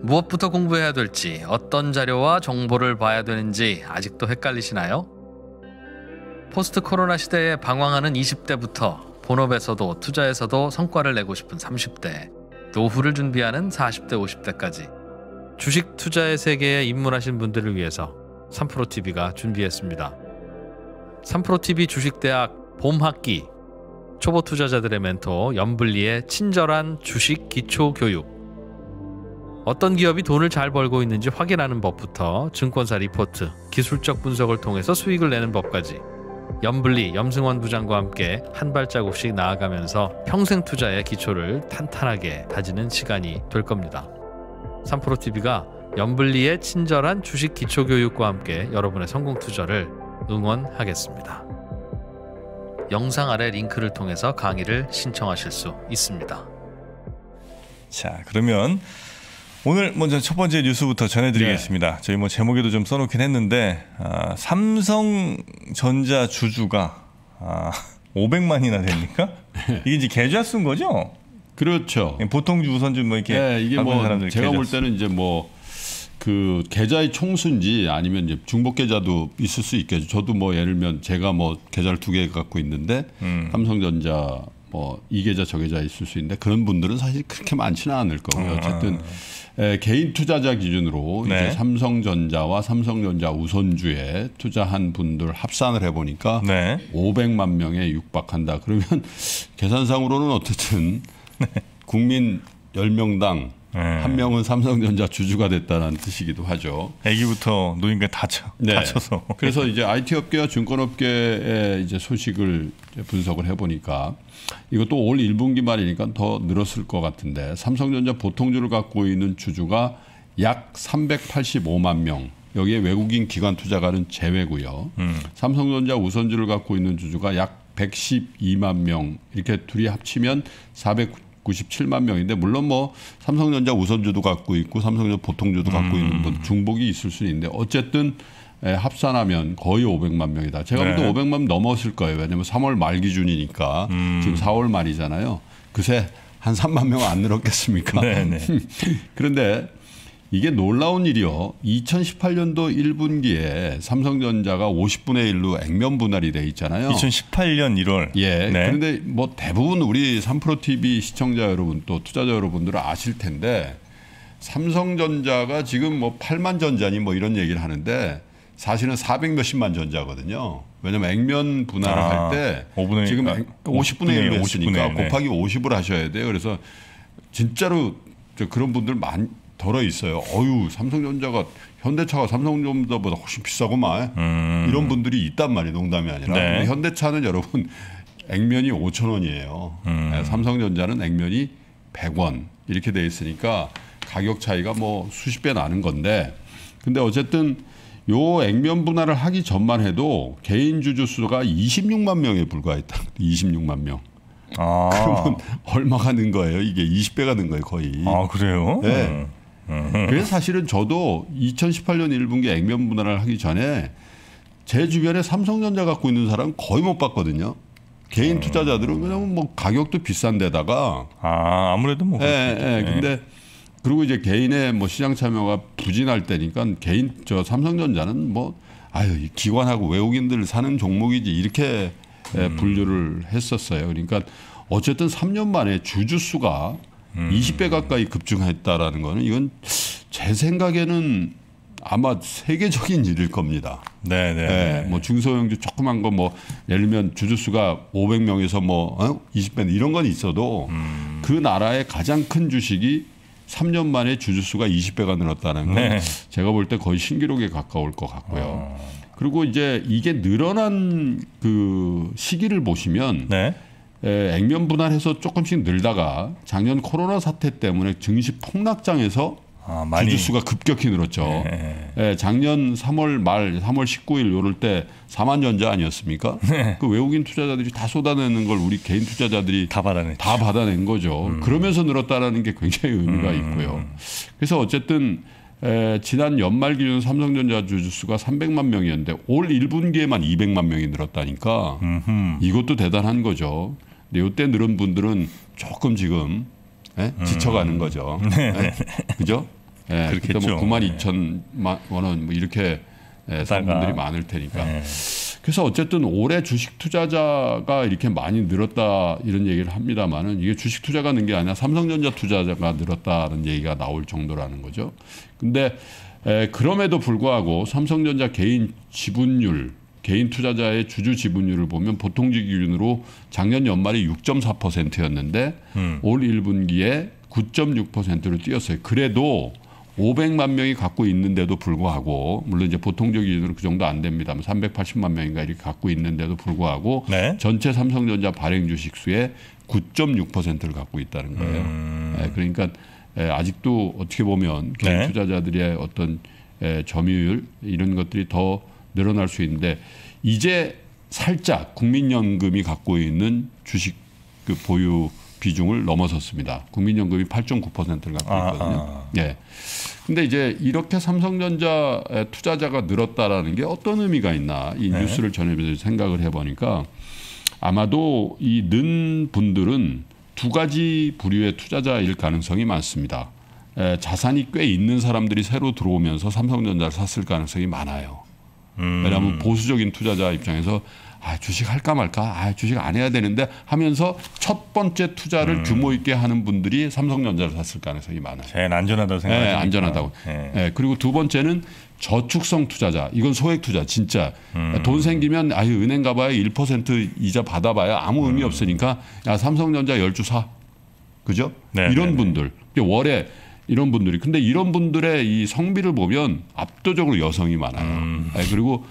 무엇부터 공부해야 될지, 어떤 자료와 정보를 봐야 되는지 아직도 헷갈리시나요? 포스트 코로나 시대에 방황하는 20대부터 본업에서도 투자에서도 성과를 내고 싶은 30대, 노후를 준비하는 40대, 50대까지 주식 투자의 세계에 입문하신 분들을 위해서 3프로TV가 준비했습니다. 3프로TV 주식대학 봄학기, 초보 투자자들의 멘토 염블리의 친절한 주식 기초교육, 어떤 기업이 돈을 잘 벌고 있는지 확인하는 법부터 증권사 리포트, 기술적 분석을 통해서 수익을 내는 법까지 염블리, 염승원 부장과 함께 한 발자국씩 나아가면서 평생 투자의 기초를 탄탄하게 다지는 시간이 될 겁니다. 3프로TV가 염블리의 친절한 주식 기초교육과 함께 여러분의 성공 투자를 응원하겠습니다. 영상 아래 링크를 통해서 강의를 신청하실 수 있습니다. 자, 그러면 오늘 먼저 첫 번째 뉴스부터 전해드리겠습니다. 저희 뭐 제목에도 좀 써놓긴 했는데 삼성전자 주주가 500만이나 됩니까? 이게 이제 계좌 쓴 거죠? 그렇죠. 보통주 우선주 뭐 이렇게 네, 이게 뭐 제가 볼 때는 이제 뭐 그 계좌의 총수인지 아니면 이제 중복 계좌도 있을 수 있겠죠. 저도 뭐 예를 들면 제가 뭐 계좌를 2개 갖고 있는데 삼성전자 뭐 이 계좌 저 계좌 있을 수 있는데 그런 분들은 사실 그렇게 많지는 않을 거고요. 어쨌든 개인 투자자 기준으로 이제 삼성전자와 삼성전자 우선주에 투자한 분들 합산을 해보니까 500만 명에 육박한다. 그러면 계산상으로는 어쨌든 국민 10명당 한 명은 삼성전자 주주가 됐다는 뜻이기도 하죠. 애기부터 노인까지 다쳐서. 그래서 이제 IT 업계와 증권업계의 이제 소식을 이제 분석을 해보니까 이것도 올 1분기 말이니까 더 늘었을 것 같은데 삼성전자 보통주를 갖고 있는 주주가 약 385만 명. 여기에 외국인 기관 투자가는 제외고요. 삼성전자 우선주를 갖고 있는 주주가 약 112만 명. 이렇게 둘이 합치면 497만 명인데 물론 뭐 삼성전자 우선주도 갖고 있고 삼성전자 보통주도 갖고 있는 분 중복이 있을 수는 있는데 어쨌든 합산하면 거의 500만 명이다. 제가 볼 때 500만 명 넘었을 거예요. 왜냐하면 3월 말 기준이니까 지금 4월 말이잖아요. 그새 한 3만 명 안 늘었겠습니까? 그런데 이게 놀라운 일이요. 2018년도 1분기에 삼성전자가 50분의 1로 액면 분할이 돼 있잖아요. 2018년 1월. 예. 그런데 뭐 대부분 우리 3프로TV 시청자 여러분 또 투자자 여러분들은 아실 텐데 삼성전자가 지금 뭐 8만 전자니 뭐 이런 얘기를 하는데 사실은 400 몇십만 전자거든요. 왜냐하면 액면 분할을 할 때 지금 50분의 1로 했으니까 곱하기 50을 하셔야 돼요. 그래서 진짜로 그런 분들 많이 덜어 있어요. 어유 삼성전자가 현대차가 삼성전자보다 훨씬 비싸고만 이런 분들이 있단 말이에요. 농담이 아니라. 근데 현대차는 여러분 액면이 5,000원이에요. 삼성전자는 액면이 100원 이렇게 돼 있으니까 가격 차이가 뭐 수십 배 나는 건데 근데 어쨌든 요 액면 분할을 하기 전만 해도 개인 주주 수가 26만 명에 불과했다. 26만 명. 그러면 얼마가 는 거예요? 이게 20배가 는 거예요, 거의. 아, 그래요? 네. 그래서 사실은 저도 2018년 1분기 액면 분할을 하기 전에 제 주변에 삼성전자 갖고 있는 사람 거의 못 봤거든요. 개인 투자자들은 왜냐면 뭐 가격도 비싼 데다가 아무래도 뭐 근데 그리고 이제 개인의 뭐 시장 참여가 부진할 때니까 개인 삼성전자는 뭐 이 기관하고 외국인들 사는 종목이지 이렇게 분류를 했었어요. 그러니까 어쨌든 3년 만에 주주 수가 20배 가까이 급증했다라는 거는 이건 제 생각에는 아마 세계적인 일일 겁니다. 뭐 중소형주 조그만 거 뭐 예를 들면 주주 수가 500명에서 뭐 20배 이런 건 있어도 그 나라의 가장 큰 주식이 3년 만에 주주 수가 20배가 늘었다는 건 제가 볼 때 거의 신기록에 가까울 것 같고요. 그리고 이제 이게 늘어난 그 시기를 보시면 액면 분할해서 조금씩 늘다가 작년 코로나 사태 때문에 증시 폭락장에서 주주 수가 급격히 늘었죠. 작년 3월 말 3월 19일 요럴 때 4만 전자 아니었습니까? 그 외국인 투자자들이 다 쏟아내는 걸 우리 개인 투자자들이 다 받아낸 거죠. 그러면서 늘었다라는 게 굉장히 의미가 있고요. 그래서 어쨌든 지난 연말 기준 삼성전자 주주 수가 300만 명이었는데 올 1분기에만 200만 명이 늘었다니까 이것도 대단한 거죠. 근데 이때 늘은 분들은 조금 지금 지쳐가는 거죠. 그죠? 예, 그때 그렇겠죠. 뭐 92,000만 원 뭐 이렇게 산 분들이 많을 테니까. 네. 그래서 어쨌든 올해 주식 투자자가 이렇게 많이 늘었다 이런 얘기를 합니다만은 이게 주식 투자가 는 게 아니라 삼성전자 투자자가 늘었다는 얘기가 나올 정도라는 거죠. 근데 그럼에도 불구하고 삼성전자 개인 지분율, 개인 투자자의 주주 지분율을 보면 보통주 기준으로 작년 연말이 6.4%였는데 올 1분기에 9.6%로 뛰었어요. 그래도 500만 명이 갖고 있는데도 불구하고 물론 이제 보통적 기준으로 그 정도 안 됩니다만 380만 명인가 이렇게 갖고 있는데도 불구하고 네. 전체 삼성전자 발행 주식 수의 9.6%를 갖고 있다는 거예요. 그러니까 아직도 어떻게 보면 개인 네. 투자자들의 어떤 점유율 이런 것들이 더 늘어날 수 있는데 이제 살짝 국민연금이 갖고 있는 주식 그 보유 비중을 넘어섰습니다. 국민연금이 8.9%를 갖고 있거든요. 예. 근데 이제 이렇게 삼성전자 투자자가 늘었다라는 게 어떤 의미가 있나 이 네. 뉴스를 전해보면서 생각을 해보니까 아마도 이 는 분들은 두 가지 부류의 투자자일 가능성이 많습니다. 자산이 꽤 있는 사람들이 새로 들어오면서 삼성전자를 샀을 가능성이 많아요. 왜냐하면 보수적인 투자자 입장에서 주식 할까 말까, 주식 안 해야 되는데 하면서 첫 번째 투자를 규모 있게 하는 분들이 삼성전자를 샀을 가능성이 많아요. 제일 안전하다고 생각하니까. 네, 안전하다고. 네. 그리고 두 번째는 저축성 투자자. 이건 소액 투자 진짜. 돈 생기면 은행 가봐야 1% 이자 받아봐야 아무 의미 없으니까 야 삼성전자 10주 사. 그죠? 네, 이런 네, 분들. 월에 이런 분들이. 근데 이런 분들의 이 성비를 보면 압도적으로 여성이 많아요. 그리고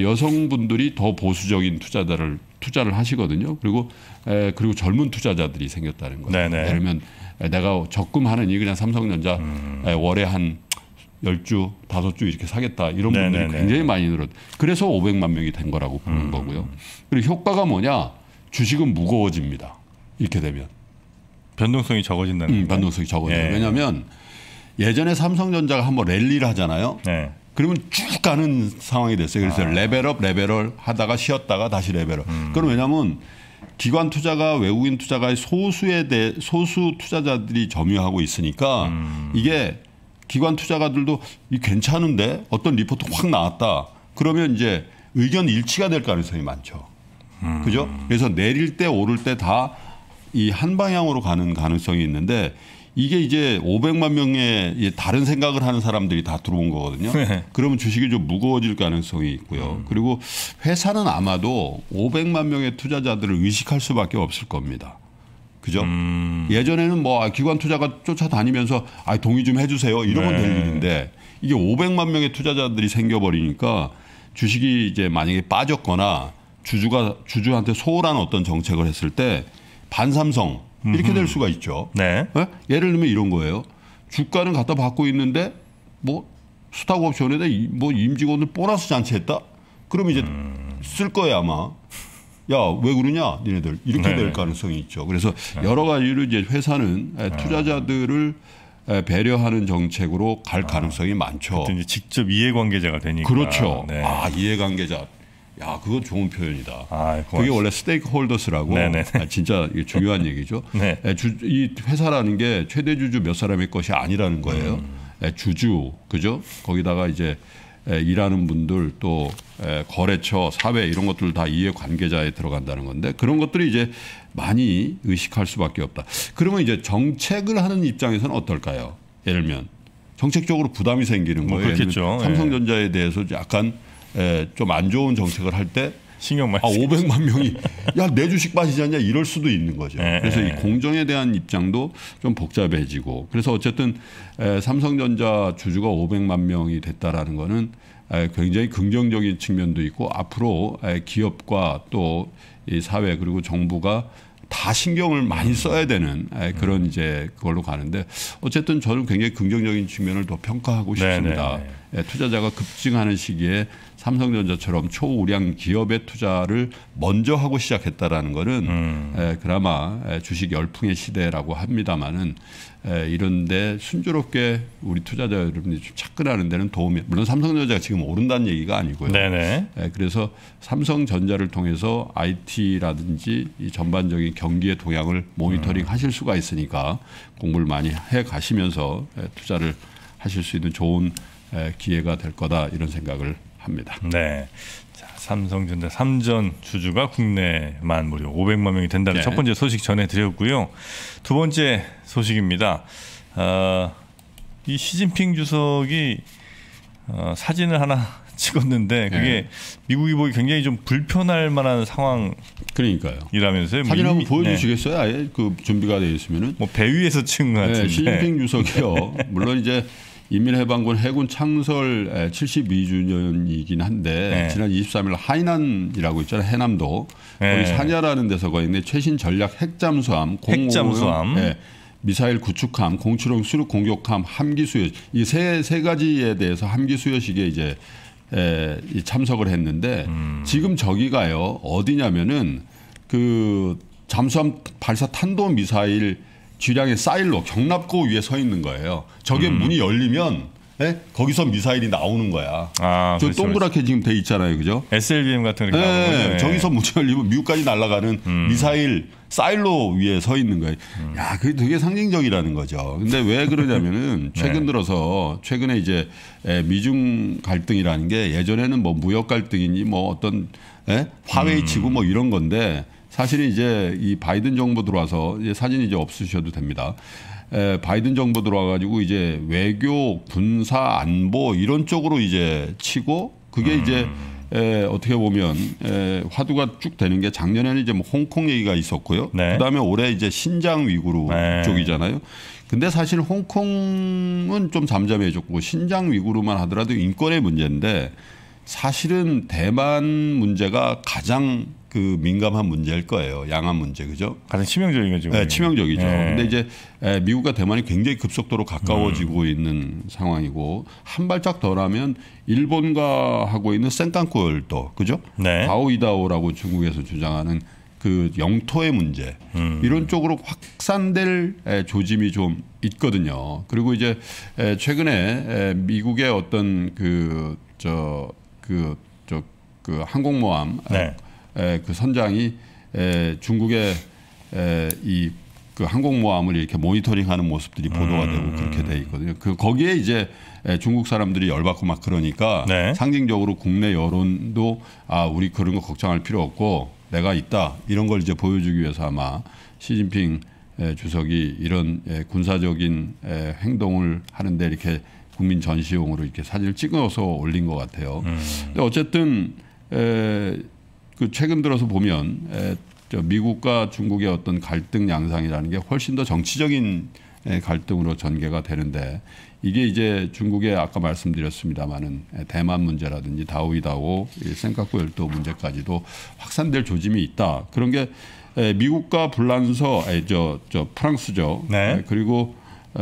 여성분들이 더 보수적인 투자를 하시거든요. 그리고 젊은 투자자들이 생겼다는 거예요. 네네. 예를 들면 내가 적금하느니 그냥 삼성전자 월에 한 10주, 5주 이렇게 사겠다. 이런 분들이 네네네. 굉장히 많이 늘었. 그래서 500만 명이 된 거라고 보는 거고요. 그리고 효과가 뭐냐? 주식은 무거워집니다. 이렇게 되면. 변동성이 적어진다는 거예요. 변동성이 적어져요. 예. 왜냐하면 예전에 삼성전자가 한번 랠리를 하잖아요. 네. 그러면 쭉 가는 상황이 됐어요. 그래서 레벨업 하다가 쉬었다가 다시 레벨업. 그건 왜냐하면 기관 투자가 외국인 투자가 소수 투자자들이 점유하고 있으니까 이게 기관 투자가들도 이 괜찮은데 어떤 리포트 확 나왔다. 그러면 이제 의견 일치가 될 가능성이 많죠. 그죠? 그래서 내릴 때 오를 때 다 이 한 방향으로 가는 가능성이 있는데 이게 이제 500만 명의 다른 생각을 하는 사람들이 다 들어온 거거든요. 그러면 주식이 좀 무거워질 가능성이 있고요. 그리고 회사는 아마도 500만 명의 투자자들을 의식할 수밖에 없을 겁니다. 그죠? 예전에는 뭐 기관 투자가 쫓아다니면서 동의 좀 해주세요. 이러면 될 일인데 이게 500만 명의 투자자들이 생겨버리니까 주식이 이제 만약에 빠졌거나 주주한테 소홀한 어떤 정책을 했을 때 반삼성 이렇게 될 수가 있죠. 네. 네? 예를 들면 이런 거예요. 주가는 갖다 받고 있는데 뭐 스탁 옵션에다 뭐 임직원들 보너스 잔치했다? 그러면 이제 쓸 거예요 아마. 야, 왜 그러냐 니네들 이렇게 될 가능성이 있죠. 그래서 여러 가지로 이제 회사는 투자자들을 배려하는 정책으로 갈 가능성이 많죠. 이제 직접 이해관계자가 되니까. 그렇죠. 네. 이해관계자. 야, 그건 좋은 표현이다. 고맙습니다. 그게 원래 스테이크 홀더스라고 진짜 중요한 얘기죠. 네. 이 회사라는 게 최대 주주 몇 사람의 것이 아니라는 거예요. 주주, 그죠? 거기다가 이제 일하는 분들 또 거래처, 사회 이런 것들 다 이해관계자에 들어간다는 건데 그런 것들이 이제 많이 의식할 수밖에 없다. 그러면 이제 정책을 하는 입장에서는 어떨까요? 예를 들면 정책적으로 부담이 생기는 거예요. 그렇겠죠. 삼성전자에 대해서 약간 좀 안 좋은 정책을 할 때 신경 많이 500만 명이 야, 내 주식 빠지지 않냐 이럴 수도 있는 거죠. 그래서 이 공정에 대한 입장도 좀 복잡해지고 그래서 어쨌든 삼성전자 주주가 500만 명이 됐다라는 거는 굉장히 긍정적인 측면도 있고 앞으로 기업과 또 이 사회 그리고 정부가 다 신경을 많이 써야 되는 그런 이제 그걸로 가는데 어쨌든 저는 굉장히 긍정적인 측면을 더 평가하고 싶습니다. 투자자가 급증하는 시기에 삼성전자처럼 초우량 기업의 투자를 먼저 하고 시작했다라는 거는 그나마 주식 열풍의 시대라고 합니다마는 이런데 순조롭게 우리 투자자 여러분들이 좀 접근하는 데는 도움이 물론 삼성전자가 지금 오른다는 얘기가 아니고요. 그래서 삼성전자를 통해서 IT라든지 이 전반적인 경기의 동향을 모니터링 하실 수가 있으니까 공부를 많이 해 가시면서 투자를 하실 수 있는 좋은 기회가 될 거다 이런 생각을 합니다. 네. 자, 삼성전자 3전 주주가 국내만 무려 500만 명이 된다는 네. 첫 번째 소식 전해드렸고요. 두 번째 소식입니다. 이 시진핑 주석이 사진을 하나 찍었는데 그게 네. 미국이 보기 굉장히 좀 불편할 만한 상황이라면서요. 그러니까요. 사진 한번 보여주시겠어요? 아예 그 준비가 되어 있으면은. 뭐 배 위에서 찍은 것 같은데. 네, 시진핑 주석이요. 물론 이제 인민해방군 해군 창설 72주년이긴 한데 네. 지난 23일 하이난이라고 있잖아요. 해남도 네. 거기 사냐라는 데서 가 있는데 최신 전략 핵잠수함, 핵잠수함. 네, 미사일 구축함, 075 수륙 공격함, 함기 수여 이 세 가지에 대해서 함기 수여식에 이제 참석을 했는데 지금 저기가요 어디냐면은 그 잠수함 발사 탄도 미사일 쥐량의 사일로 경납고 위에 서 있는 거예요. 저게 문이 열리면 거기서 미사일이 나오는 거야. 저 그렇죠, 동그랗게 그렇죠. 지금 돼 있잖아요, 그죠? SLBM 같은 거 나오는 거죠. 네. 저기서 문이 열리면 미국까지 날아가는 미사일 사일로 위에 서 있는 거예요. 야, 그게 되게 상징적이라는 거죠. 근데 왜 그러냐면은 최근 들어서 최근에 이제 미중 갈등이라는 게 예전에는 뭐 무역 갈등이니 뭐 어떤 화웨이 치고 뭐 이런 건데 사실은 이제 이 바이든 정부 들어와서 이제 사진 이제 없으셔도 됩니다. 바이든 정부 들어와가지고 이제 외교, 군사, 안보 이런 쪽으로 이제 치고 그게 이제 어떻게 보면 화두가 쭉 되는 게 작년에는 이제 뭐 홍콩 얘기가 있었고요. 네. 그다음에 올해 이제 신장 위구르 네. 쪽이잖아요. 근데 사실 홍콩은 좀 잠잠해졌고 신장 위구르만 하더라도 인권의 문제인데 사실은 대만 문제가 가장 그 민감한 문제일 거예요. 양안 문제, 그죠? 가장 치명적인 거죠. 네, 치명적이죠. 네. 근데 이제 미국과 대만이 굉장히 급속도로 가까워지고 있는 상황이고 한 발짝 더 하면 일본과 하고 있는 센칸쿠열도, 그죠? 네. 가오이다오라고 중국에서 주장하는 그 영토의 문제 이런 쪽으로 확산될 조짐이 좀 있거든요. 그리고 이제 최근에 미국의 어떤 그 항공모함 네. 그 선장이 중국의 이 그 항공모함을 이렇게 모니터링하는 모습들이 보도가 되고 그렇게 돼 있거든요. 그 거기에 이제 중국 사람들이 열받고 막 그러니까 네. 상징적으로 국내 여론도 우리 그런 거 걱정할 필요 없고 내가 있다 이런 걸 이제 보여주기 위해서 아마 시진핑 주석이 이런 군사적인 행동을 하는데 이렇게 국민 전시용으로 이렇게 사진을 찍어서 올린 것 같아요. 근데 어쨌든 그 최근 들어서 보면 미국과 중국의 어떤 갈등 양상이라는 게 훨씬 더 정치적인 갈등으로 전개가 되는데 이게 이제 중국의 아까 말씀드렸습니다마는 대만 문제라든지 다오이다오, 센카쿠 열도 문제까지도 확산될 조짐이 있다. 그런 게 미국과 불란서, 프랑스죠. 네. 그리고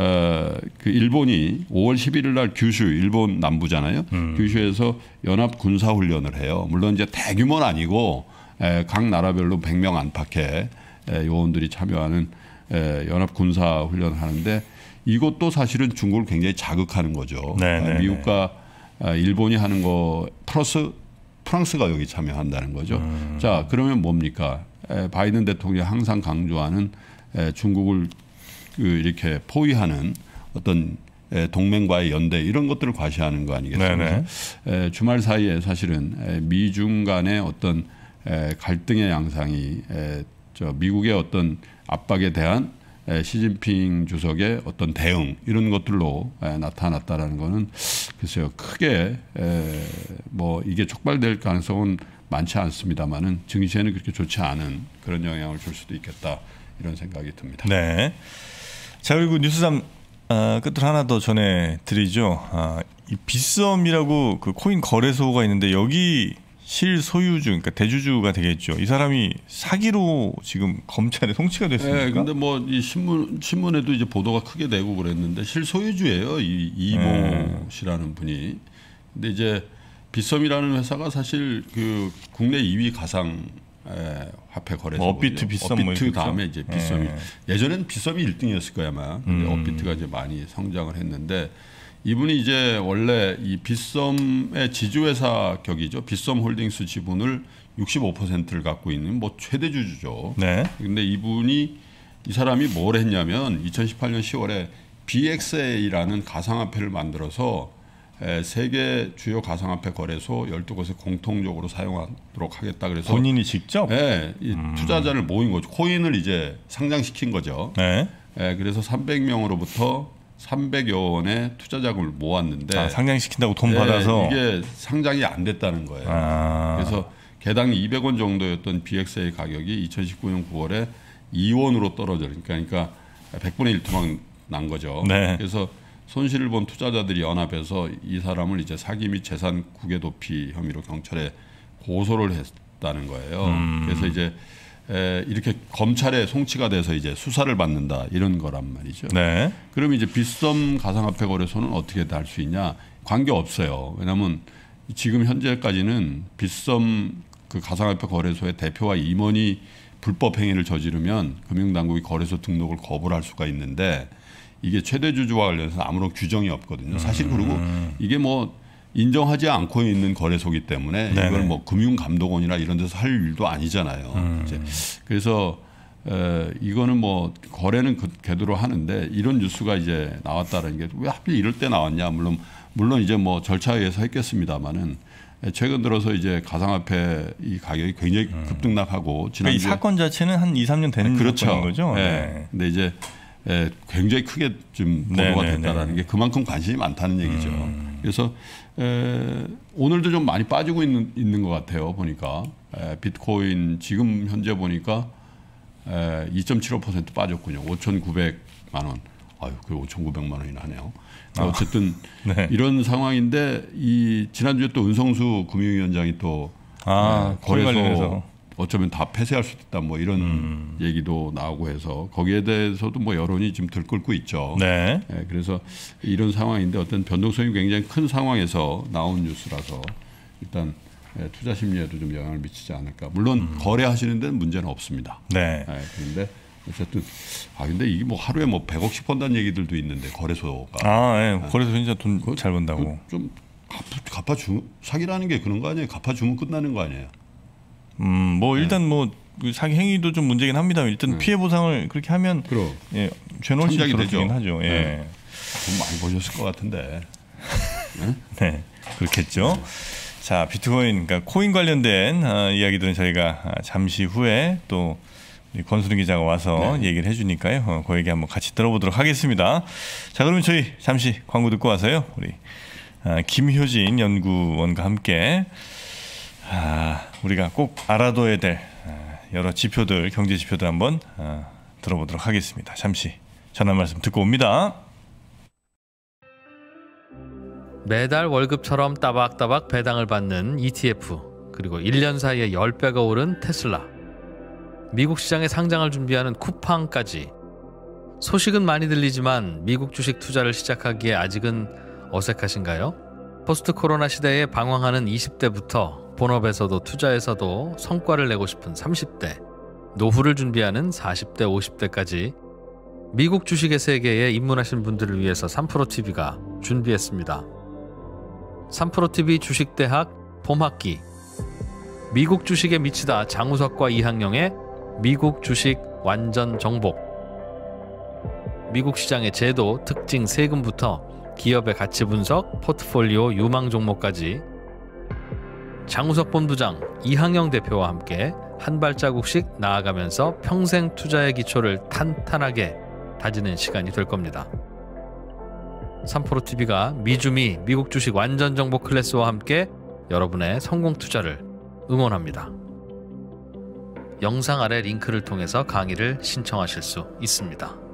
그 일본이 5월 11일 날 규슈, 일본 남부잖아요. 규슈에서 연합 군사 훈련을 해요. 물론 이제 대규모는 아니고 각 나라별로 100명 안팎의 요원들이 참여하는 연합 군사 훈련을 하는데 이것도 사실은 중국을 굉장히 자극하는 거죠. 미국과 일본이 하는 거 플러스 프랑스가 여기 참여한다는 거죠. 자, 그러면 뭡니까? 바이든 대통령이 항상 강조하는 중국을 이렇게 포위하는 어떤 동맹과의 연대 이런 것들을 과시하는 거 아니겠습니까? 주말 사이에 사실은 미중 간의 어떤 갈등의 양상이 미국의 어떤 압박에 대한 시진핑 주석의 어떤 대응 이런 것들로 나타났다라는 거는 글쎄요 크게 뭐 이게 촉발될 가능성은 많지 않습니다만은 증시에는 그렇게 좋지 않은 그런 영향을 줄 수도 있겠다 이런 생각이 듭니다. 네. 자, 그리고 뉴스3 끝으로 하나 더 전해드리죠. 이 빗썸이라고 그 코인 거래소가 있는데 여기 실소유주, 그러니까 대주주가 되겠죠. 이 사람이 사기로 지금 검찰에 송치가 됐습니까? 네, 근데 뭐 이 신문에도 이제 보도가 크게 되고 그랬는데 실소유주예요. 이모 씨라는 분이. 근데 이제 빗썸이라는 회사가 사실 그 국내 2위 가상 화폐 거래소. 업비트, 빗썸 업비트 다음에 이제 빗썸이. 예전에는 빗썸이 1등이었을 거야 아마. 근데 업비트가 이제 많이 성장을 했는데. 이분이 이제 원래 이 빗썸의 지주회사 격이죠. 빗썸 홀딩스 지분을 65%를 갖고 있는 뭐 최대 주주죠. 네. 근데 이 사람이 뭘 했냐면 2018년 10월에 BXA라는 가상화폐를 만들어서 세계 주요 가상화폐 거래소 12곳에 공통적으로 사용하도록 하겠다. 그래서 본인이 직접? 네, 이 투자자를 모인 거죠. 코인을 이제 상장시킨 거죠. 네. 그래서 300명으로부터 300여 원의 투자 자금을 모았는데 상장시킨다고 돈 받아서 이게 상장이 안 됐다는 거예요. 그래서 개당 200원 정도였던 BXA 가격이 2019년 9월에 2원으로 떨어져. 그러니까 100분의 1 토막 난 거죠. 네. 그래서 손실을 본 투자자들이 연합해서 이 사람을 이제 사기 및 재산 국외 도피 혐의로 경찰에 고소를 했다는 거예요. 그래서 이제 이렇게 검찰에 송치가 돼서 이제 수사를 받는다 이런 거란 말이죠. 네. 그럼 이제 빗썸 가상화폐 거래소는 어떻게 할 수 있냐? 관계 없어요. 왜냐하면 지금 현재까지는 빗썸 그 가상화폐 거래소의 대표와 임원이 불법 행위를 저지르면 금융당국이 거래소 등록을 거부를 할 수가 있는데 이게 최대 주주와 관련해서 아무런 규정이 없거든요. 사실 그리고 이게 뭐 인정하지 않고 있는 거래소이기 때문에 네네. 이걸 뭐 금융감독원이나 이런 데서 할 일도 아니잖아요. 이제 그래서 이거는 뭐 거래는 그대로 하는데 이런 뉴스가 이제 나왔다는 게 왜 하필 이럴 때 나왔냐? 물론 이제 뭐 절차에 의해서 했겠습니다만은 최근 들어서 이제 가상화폐 이 가격이 굉장히 급등락하고 그러니까 이 사건 자체는 한 2, 3년 된 그렇죠. 사건인 거죠. 네. 근데 이제 굉장히 크게 좀 보도가 됐다라는 게 그만큼 관심이 많다는 얘기죠. 그래서 오늘도 좀 많이 빠지고 있는 것 같아요. 보니까 비트코인 지금 현재 보니까 2.75% 빠졌군요. 5,900만 원. 아유, 그 5,900만 원이나 하네요. 어쨌든 네. 이런 상황인데 이 지난주에 또 은성수 금융위원장이 또 거래소 어쩌면 다 폐쇄할 수도 있다 뭐 이런 얘기도 나오고 해서 거기에 대해서도 뭐 여론이 지금 들끓고 있죠. 네. 그래서 이런 상황인데 어떤 변동성이 굉장히 큰 상황에서 나온 뉴스라서 일단 투자 심리에도 좀 영향을 미치지 않을까. 물론 거래하시는 데는 문제는 없습니다. 네. 그런데 어쨌든 근데 이게 뭐 하루에 뭐 100억씩 번다는 얘기들도 있는데 거래소가. 거래소 진짜 돈 잘 번다고. 좀 사기라는 게 그런 거 아니에요? 갚아주면 끝나는 거 아니에요? 뭐 일단 뭐 사기 행위도 좀 문제긴 합니다. 일단 피해 보상을 그렇게 하면 죄노릇이 들어지긴 하죠. 예. 돈 많이 버셨을 것 같은데. 네, 그렇겠죠. 자, 비트코인, 그러니까 코인 관련된 이야기들은 저희가 잠시 후에 또 권순우 기자가 와서 얘기를 해주니까요. 그 얘기 한번 같이 들어보도록 하겠습니다. 자, 그러면 저희 잠시 광고 듣고 와서요. 우리 김효진 연구원과 함께 우리가 꼭 알아둬야 될 여러 지표들, 경제 지표들 한번 들어보도록 하겠습니다. 잠시 전화 말씀 듣고 옵니다. 매달 월급처럼 따박따박 배당을 받는 ETF, 그리고 1년 사이에 10배가 오른 테슬라, 미국 시장에 상장을 준비하는 쿠팡까지. 소식은 많이 들리지만 미국 주식 투자를 시작하기에 아직은 어색하신가요? 포스트 코로나 시대에 방황하는 20대부터 본업에서도 투자에서도 성과를 내고 싶은 30대, 노후를 준비하는 40대, 50대까지 미국 주식의 세계에 입문하신 분들을 위해서 3프로TV가 준비했습니다. 3프로TV 주식대학 봄학기, 미국 주식에 미치다 장우석과 이항영의 미국 주식 완전 정복, 미국 시장의 제도, 특징, 세금부터 기업의 가치 분석, 포트폴리오 유망 종목까지 장우석 본부장, 이항영 대표와 함께 한 발자국씩 나아가면서 평생 투자의 기초를 탄탄하게 다지는 시간이 될 겁니다. 3프로TV가 미주미 미국 주식 완전 정보 클래스와 함께 여러분의 성공 투자를 응원합니다. 영상 아래 링크를 통해서 강의를 신청하실 수 있습니다.